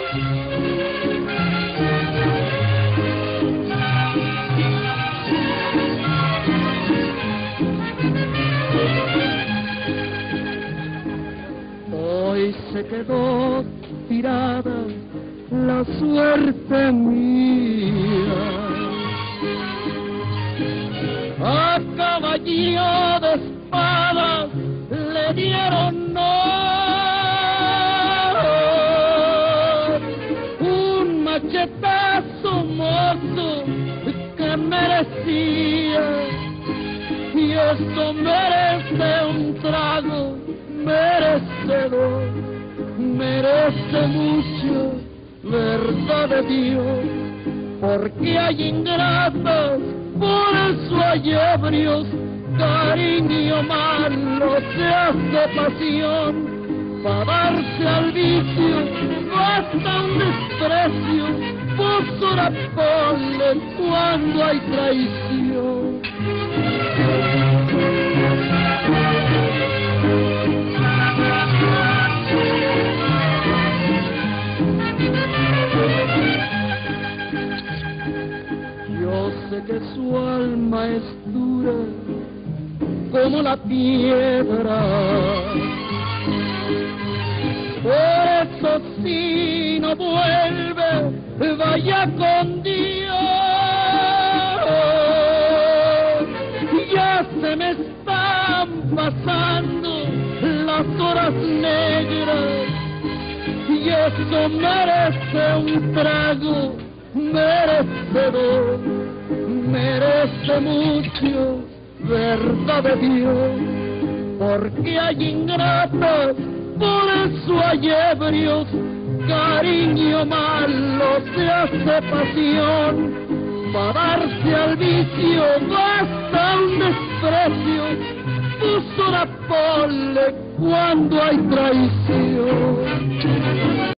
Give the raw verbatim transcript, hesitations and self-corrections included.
Hoy se quedó tirada la suerte mía, a caballo de espadas le dieron no un machetazo mozo que merecía, y esto merece un trago merecedor, merece mucho, verdad de Dios, porque hay ingratos, por eso hay ebrios, cariño malo se hace pasión, para darse al vicio basta un desprecio, vos ora ponle cuando hay traición. Yo sé que su alma es dura como la piedra, por eso si no vuelve, vaya con Dios. Ya se me están pasando las horas negras, y eso merece un trago merecedor, merece mucho, verdad de Dios, porque hay ingratos, por eso hay ebrios, cariño malo se hace pasión, para darse al vicio basta un desprecio, tú sola ponle cuando hay traición.